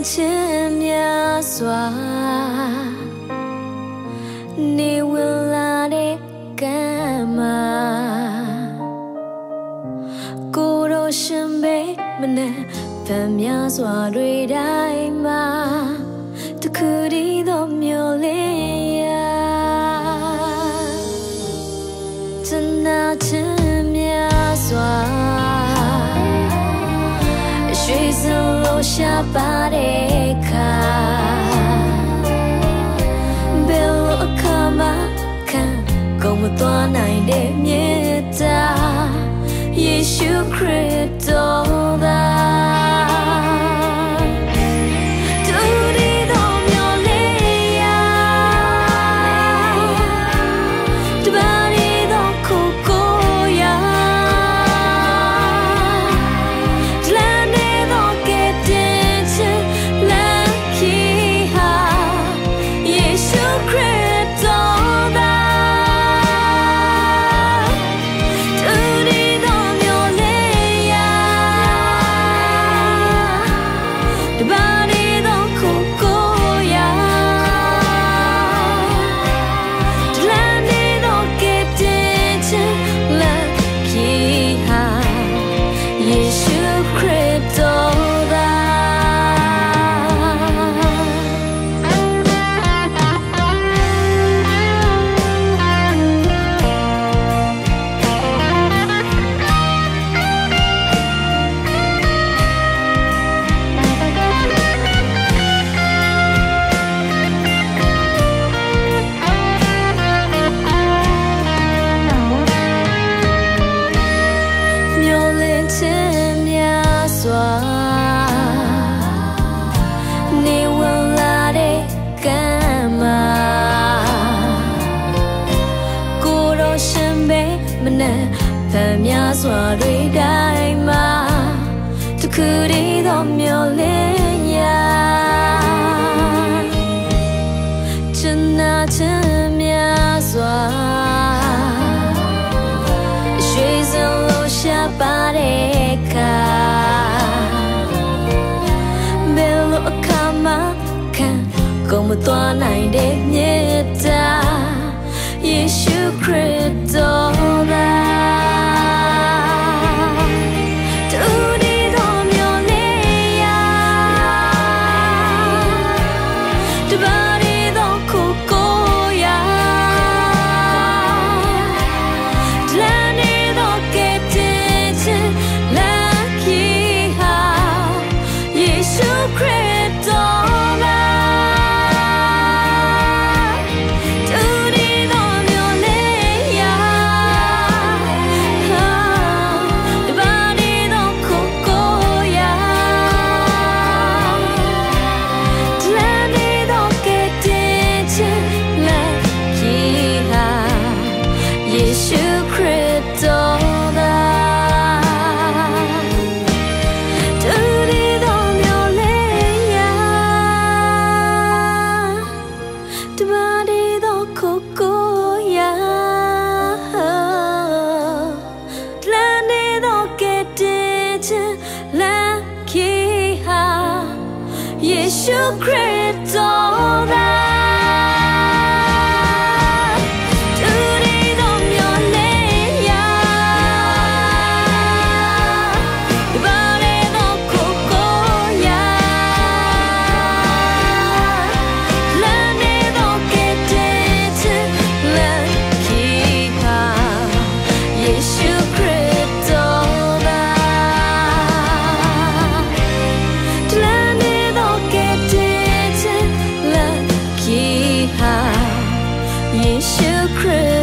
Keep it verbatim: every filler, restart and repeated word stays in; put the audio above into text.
ချင်းများစွာနေဝင်လာတဲ့ကမ်းမှာကိုယ်တော်ရှင်ပဲမနဲ့ဗန်များစွာတွေတိုင်းမှာတခုတည်းသောမျိုးလေးရာတနာချင်းများစွာရွှေစံလို့ရှာပါတဲ့ခါဘယ်လိုအခါမှခံကုန်မသွားနိုင်တဲ့မြေတာယေရှုခရစ်တော်သာနေဝင်လာတဲ့ကမ်းမှာကိုယ်တော်ရှင်ပဲမနဲ့ဗန်များစွာတွေတိုင်းမှာတခုတည်းသောမျိုးလေးရာချင်နာချင်များစွာရွှေစံလို့ရှာပါတဲ့ခါအခါမှခံကုန်မသွားနိုင်တဲ့မြေတာယေရှုခရစ်တော်သာတူဒီတော်မျိုးလေးရာတပါရီတော်ကိုကိုရာလမ်းနေတော့ကဲတဲ့ချင်လာခီဟာယေရှုခရစ်ယေရှုခရစ်တော်သာတူဒီတော်မျိုးလေးရာဒီပါလေတော့ကိုကိုရာလမ်းနေတော့ကဲတဲ့ချစ်လမ်းခီဟာယေရှုခရစ်တော်သာယေရှုခရစ်